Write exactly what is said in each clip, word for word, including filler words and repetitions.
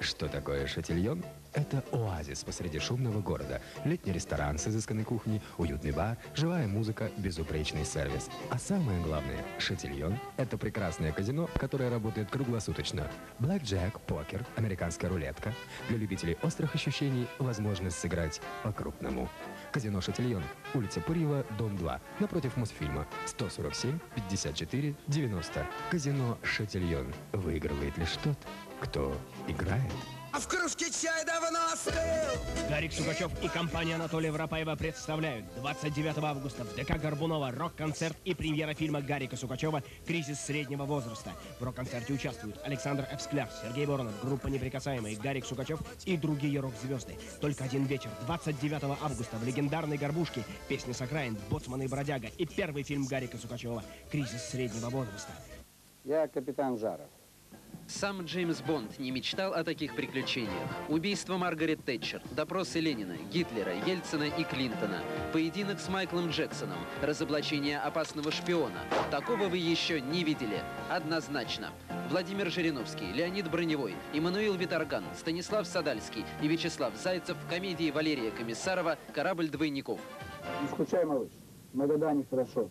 Что такое Шатильон? Это оазис посреди шумного города. Летний ресторан с изысканной кухней, уютный бар, живая музыка, безупречный сервис. А самое главное, Шатильон – это прекрасное казино, которое работает круглосуточно. Блэкджек, покер, американская рулетка. Для любителей острых ощущений возможность сыграть по-крупному. Казино Шатильон. Улица Пырьева, дом два. Напротив Мосфильма. сто сорок семь пятьдесят четыре девяносто. Казино Шатильон. Выигрывает лишь тот, кто играет. А в кружке чай давно остыл. Гарик Сукачев и компания Анатолия Воропаева представляют двадцать девятого августа в ДК Горбунова рок-концерт и премьера фильма Гарика Сукачева «Кризис среднего возраста». В рок-концерте участвуют Александр Эвскляр, Сергей Воронов, группа «Неприкасаемые», Гарик Сукачев и другие рок-звезды. Только один вечер, двадцать девятого августа, в легендарной «Горбушке» песни с окраин, «Боцман и бродяга» и первый фильм Гарика Сукачева «Кризис среднего возраста». Я капитан Жаров. Сам Джеймс Бонд не мечтал о таких приключениях. Убийство Маргарет Тэтчер, допросы Ленина, Гитлера, Ельцина и Клинтона, поединок с Майклом Джексоном, разоблачение опасного шпиона. Такого вы еще не видели. Однозначно. Владимир Жириновский, Леонид Броневой, Иммануил Виторган, Станислав Садальский и Вячеслав Зайцев в комедии Валерия Комиссарова «Корабль двойников». Не скучай, малыш. Магадане хорошо.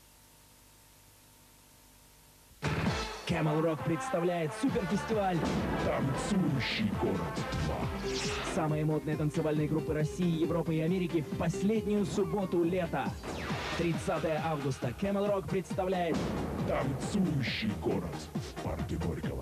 Camel Rock представляет суперфестиваль «Танцующий город два». Самые модные танцевальные группы России, Европы и Америки в последнюю субботу лета. тридцатого августа Camel Rock представляет «Танцующий город» в парке Горького.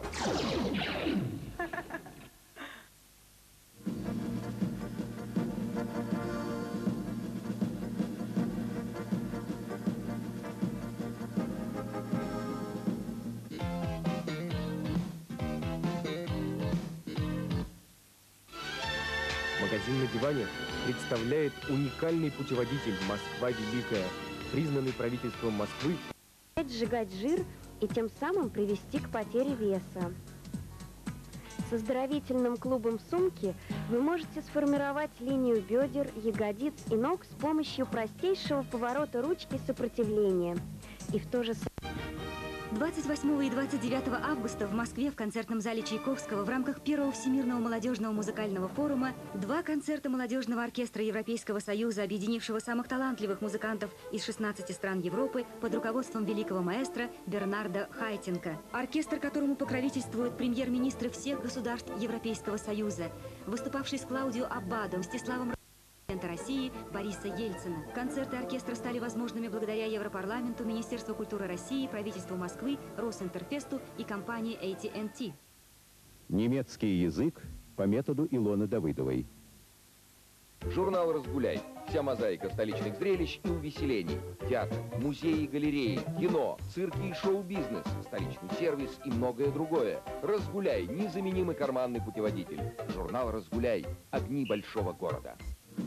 Магазин на диване представляет уникальный путеводитель «Москва Великая», признанный правительством Москвы. Сжигать жир и тем самым привести к потере веса. С оздоровительным клубом сумки вы можете сформировать линию бедер, ягодиц и ног с помощью простейшего поворота ручки сопротивления. И в то же самое... двадцать восьмого и двадцать девятого августа в Москве в концертном зале Чайковского в рамках первого Всемирного молодежного музыкального форума два концерта молодежного оркестра Европейского Союза, объединившего самых талантливых музыкантов из шестнадцати стран Европы под руководством великого маэстро Бернарда Хайтинка. Оркестр, которому покровительствуют премьер-министры всех государств Европейского Союза, выступавший с Клаудио Аббадо, Мстиславом президента России Бориса Ельцина. Концерты оркестра стали возможными благодаря Европарламенту, Министерству культуры России, правительству Москвы, Росинтерфесту и компании эй ти энд ти. Немецкий язык по методу Илоны Давыдовой. Журнал «Разгуляй». Вся мозаика столичных зрелищ и увеселений. Театр, музеи и галереи, кино, цирки и шоу-бизнес, столичный сервис и многое другое. «Разгуляй» – незаменимый карманный путеводитель. Журнал «Разгуляй» – огни большого города.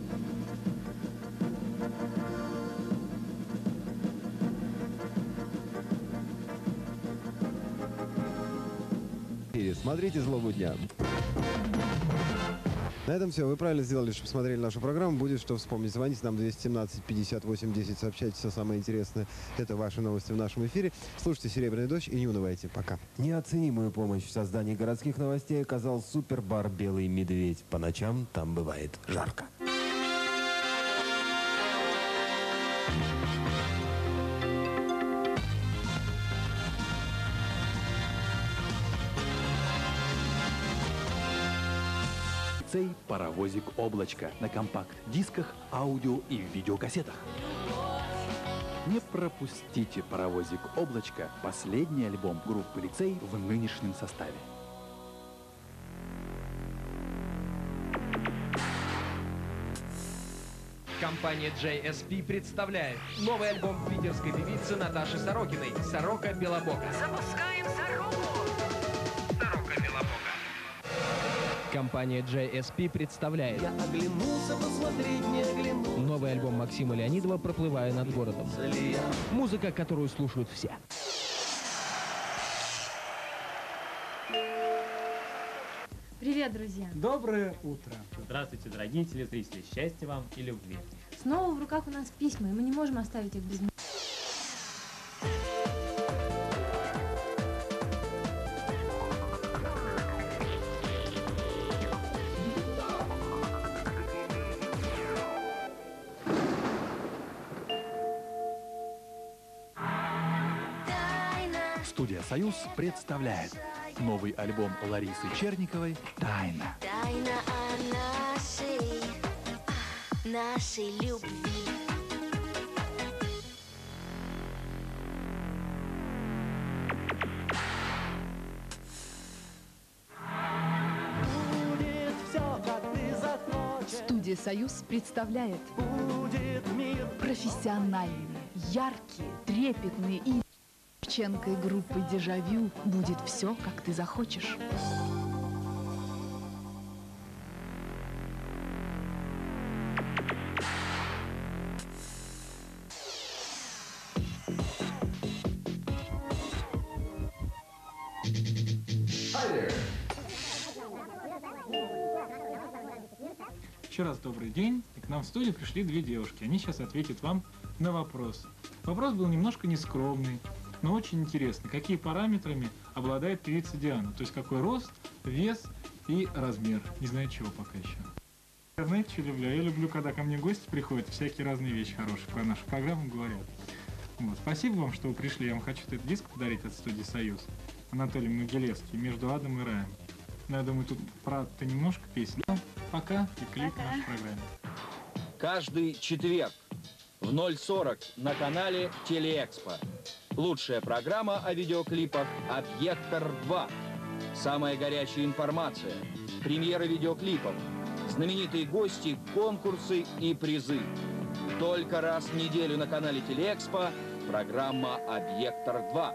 Смотрите «Злобу дня». На этом все. Вы правильно сделали, что посмотрели нашу программу. Будет что вспомнить. Звоните нам двести семнадцать пятьдесят восемь десять. Сообщайте все самое интересное. Это ваши новости в нашем эфире. Слушайте «Серебряный дождь» и не унывайте. Пока. Неоценимую помощь в создании городских новостей оказал супербар «Белый медведь». По ночам там бывает жарко. Паровозик «Облачко» на компакт-дисках, аудио и видеокассетах. Не пропустите «Паровозик «Облачко» — последний альбом группы «Лицей» в нынешнем составе. Компания джей эс пи представляет новый альбом питерской певицы Наташи Сорокиной «Сорока Белобока». Запускаем Сороку! Сорока Белобока. Компания джей эс пи представляет Я оглянулся, посмотреть не оглянулся. новый альбом Максима Леонидова «Проплывая над городом». Музыка, которую слушают все. Привет, друзья! Доброе утро! Здравствуйте, дорогие телезрители! Счастья вам и любви! Снова в руках у нас письма, и мы не можем оставить их без них. Студия «Союз» представляет новый альбом Ларисы Черниковой «Тайна». Тайна о нашей, нашей любви. Студия «Союз» представляет профессиональные, яркие, трепетные и Шевченко и группы «Дежавю» будет все, как ты захочешь. Еще раз добрый день. И к нам в студию пришли две девушки. Они сейчас ответят вам на вопрос. Вопрос был немножко нескромный, но очень интересный. Какие параметрами обладает певица Диана? То есть какой рост, вес и размер. Не знаю чего пока еще. Я знаете, что люблю? Я люблю, когда ко мне гости приходят, всякие разные вещи хорошие про нашу программу говорят. Вот. Спасибо вам, что вы пришли. Я вам хочу этот диск подарить от студии «Союз». Анатолий Могилевский «Между адом и раем». Ну, я думаю, тут правда немножко песни. Ну, пока и клип в нашей программе. Каждый четверг в ноль сорок на канале Телеэкспо. Лучшая программа о видеоклипах «Объектор два». Самая горячая информация, премьеры видеоклипов, знаменитые гости, конкурсы и призы. Только раз в неделю на канале Телеэкспо программа «Объектор два».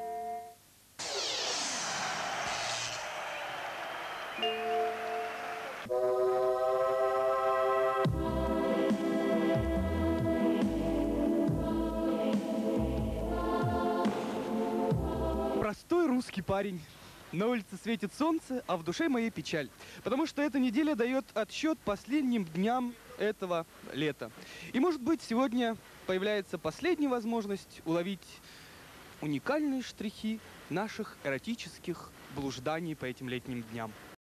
Простой русский парень. На улице светит солнце, а в душе моей печаль. Потому что эта неделя дает отсчет последним дням этого лета. И, может быть, сегодня появляется последняя возможность уловить уникальные штрихи наших эротических блужданий по этим летним дням.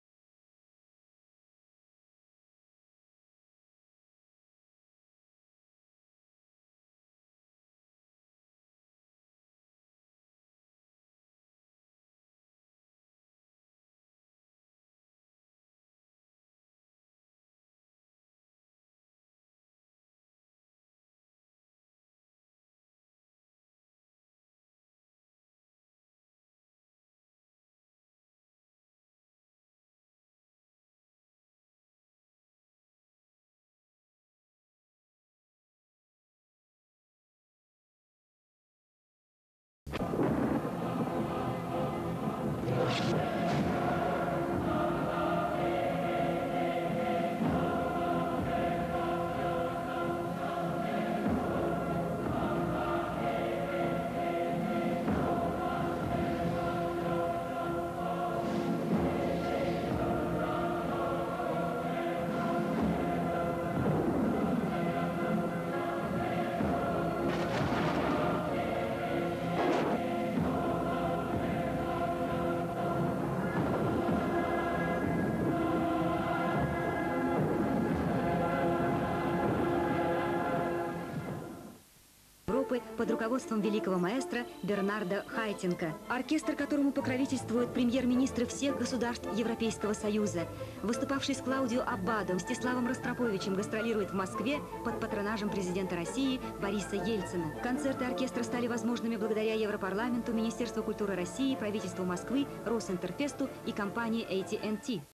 Под руководством великого маэстро Бернарда Хайтинка, оркестр, которому покровительствуют премьер-министры всех государств Европейского Союза, выступавший с Клаудио Аббадо, Мстиславом Ростроповичем, гастролирует в Москве под патронажем президента России Бориса Ельцина. Концерты оркестра стали возможными благодаря Европарламенту, Министерству культуры России, правительству Москвы, Росинтерфесту и компании эй ти энд ти.